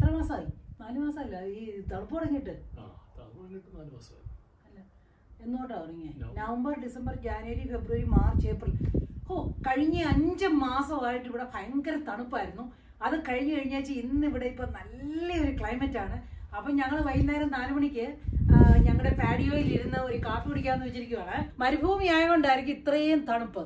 എത്ര മാസമായി? 4 മാസമല്ല ഈ തണുപ്പ് തുടങ്ങിയിട്ട്. അല്ല, എന്നോട്ടാ തുടങ്ങിയ? November, December, January, February, March, April. കഴിഞ്ഞ 5 മാസമായിട്ട് ഇവിടെ ഭയങ്കര തണുപ്പായിരുന്നു. അത് കഴിഞ്ഞ് കഴിഞ്ഞാൽ ഇന്ന് ഇവിടെ ഇപ്പൊ നല്ലൊരു ക്ലൈമറ്റ് ആണ്. അപ്പൊ ഞങ്ങൾ വൈകുന്നേരം 4 മണിക്ക് ഞങ്ങളുടെ പാഡിയോയിൽ ഇരുന്ന് ഒരു കാപ്പി കുടിക്കാന്ന് വെച്ചിരിക്കുവാണ്. മരുഭൂമി ആയതുകൊണ്ടായിരിക്കും ഇത്രയും തണുപ്പ്.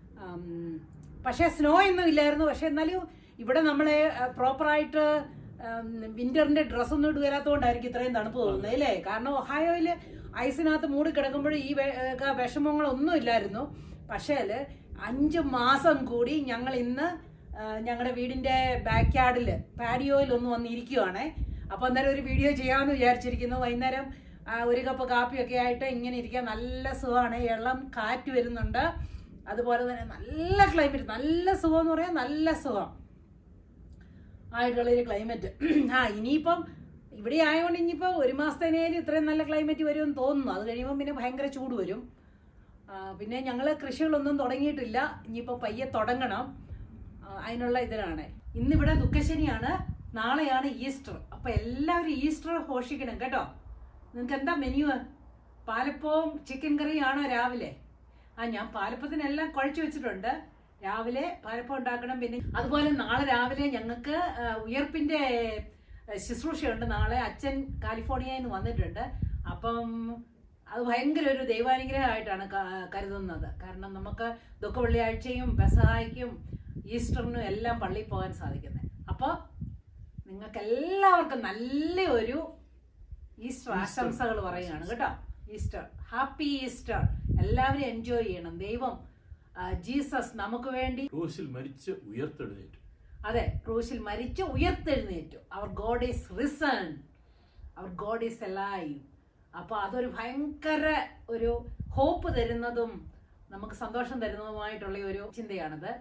പക്ഷെ സ്നോ ഒന്നും ഇല്ലായിരുന്നു. പക്ഷെ എന്നാലും ഇവിടെ നമ്മളെ പ്രോപ്പറായിട്ട് വിന്ററിന്റെ ഡ്രസ്സൊന്നും ഇടുവരാത്തതുകൊണ്ടായിരിക്കും ഇത്രയും തണുപ്പ് തോന്നുന്നത് അല്ലേ? കാരണം ഒഹായോയില് ഐസിനകത്ത് മൂടി കിടക്കുമ്പോൾ ഈ വിഷമങ്ങളൊന്നും ഇല്ലായിരുന്നു. പക്ഷേ 5 മാസം കൂടി ഞങ്ങൾ ഇന്ന് ഞങ്ങളുടെ വീടിന്റെ ബാക്ക് യാർഡില് പാഡിയോയിൽ ഒന്ന് വന്നിരിക്കുവാണേ. അപ്പൊ അന്നേരം ഒരു വീഡിയോ ചെയ്യാമെന്ന് വിചാരിച്ചിരിക്കുന്നു. വൈകുന്നേരം ഒരു കപ്പ് കാപ്പിയൊക്കെ ആയിട്ട് ഇങ്ങനെ ഇരിക്കാൻ നല്ല സുഖമാണ്. ഇളം കാറ്റ് വരുന്നുണ്ട്. അതുപോലെ തന്നെ നല്ല ക്ലൈമറ്റ്, നല്ല സുഖം എന്ന് പറയാൻ നല്ല സുഖം ആയിട്ടുള്ളൊരു ക്ലൈമറ്റ്. ഇനിയിപ്പം ഇവിടെ ആയതുകൊണ്ട് ഇനിയിപ്പോൾ 1 മാസത്തേനേലും ഇത്രയും നല്ല ക്ലൈമറ്റ് വരുമെന്ന് തോന്നുന്നു. അത് കഴിയുമ്പോൾ പിന്നെ ഭയങ്കര ചൂട് വരും. പിന്നെ ഞങ്ങൾ കൃഷികളൊന്നും തുടങ്ങിയിട്ടില്ല. ഇനിയിപ്പോൾ പയ്യെ തുടങ്ങണം. അതിനുള്ള ഇതിലാണ്. ഇന്നിവിടെ ദുഃഖശനിയാണ്. നാളെയാണ് ഈസ്റ്റർ. അപ്പൊ എല്ലാവരും ഈസ്റ്റർ ഘോഷിക്കണം കേട്ടോ. നിങ്ങൾക്ക് എന്താ മെനു? പാലപ്പവും ചിക്കൻ കറിയാണോ രാവിലെ? ഞാൻ പാലപ്പത്തിനെല്ലാം കുഴച്ചു വെച്ചിട്ടുണ്ട്. രാവിലെ പാലപ്പം ഉണ്ടാക്കണം. പിന്നെ അതുപോലെ നാളെ രാവിലെ ഞങ്ങൾക്ക് ഉയർപ്പിന്റെ ശുശ്രൂഷയുണ്ട്. നാളെ അച്ഛൻ കാലിഫോർണിയയിൽ നിന്ന് വന്നിട്ടുണ്ട്. അപ്പം അത് ഭയങ്കര ഒരു ദൈവാനുഗ്രഹമായിട്ടാണ് കരുതുന്നത്. കാരണം നമുക്ക് ദുഃഖ വെള്ളിയാഴ്ചയും പെസഹായ്ക്കും ഈസ്റ്ററിനും എല്ലാം പള്ളിയിൽ പോകാൻ സാധിക്കുന്നത്. അപ്പോൾ നിങ്ങൾക്ക് എല്ലാവർക്കും നല്ലൊരു ഈസ്റ്റർ ആശംസകൾ പറയുകയാണ് കേട്ടോ. Easter, happy Easter. എല്ലാവരും എൻജോയ് ചെയ്യണം. ദൈവം ജീസസ് നമുക്ക് വേണ്ടി ക്രൂശിൽ മരിച്ച് ഉയർത്തെഴുന്നേറ്റു. അതെ, ക്രൂശിൽ മരിച്ച് ഉയർത്തെഴുന്നേറ്റു. അവർ ഗോഡ് ഈസ് റിസൺ, അവർ ഗോഡ് ഈസ് അലൈവ്. അപ്പൊ അതൊരു ഭയങ്കര ഒരു ഹോപ്പ് തരുന്നതും നമുക്ക് സന്തോഷം തരുന്നതുമായിട്ടുള്ള ഒരു ചിന്തയാണിത്.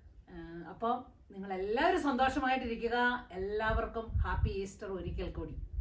അപ്പോൾ നിങ്ങൾ എല്ലാവരും സന്തോഷമായിട്ടിരിക്കുക. എല്ലാവർക്കും ഹാപ്പി ഈസ്റ്റർ ഒരിക്കൽ കൂടി.